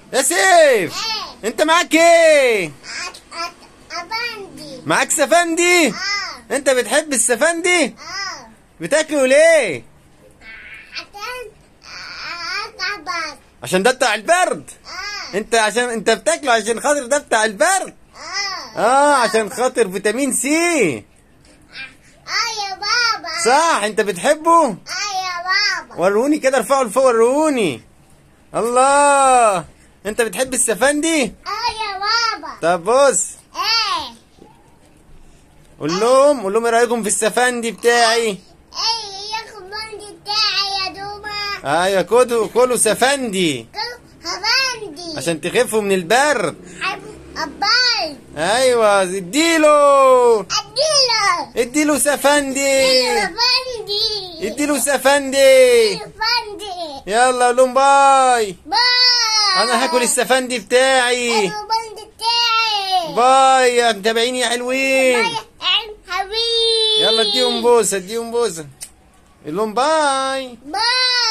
يا سيف، انت معاك ايه؟ أفندي. معاك سفندي؟ انت بتحب السفندي؟ بتاكله ليه؟ عشان أتعبك. عشان ده بتاع البرد. عشان انت بتاكله عشان خاطر ده بتاع البرد. عشان خاطر فيتامين سي. يا بابا. صح، انت بتحبه؟ يا بابا. وروني كده، ارفعوا لفوق وروني. الله، انت بتحب السفندي؟ يا بابا. طب بص، قول لهم ايه رايكم في السفندي بتاعي؟ يا خبندي بتاعي يا دوما. ايوه، كلوا سفندي خبندي عشان تخفوا من البرد. أباي. ايوه، اديله أديله سفندي. خبندي. اديله سفندي. خبندي. يلا قول لهم باي. باي. انا هاكل السفندي بتاعي. الخبندي بتاعي. باي يا متابعين يا حلوين. باي حبيبي. يلا اديهم بوسه قول لهم باي. باي.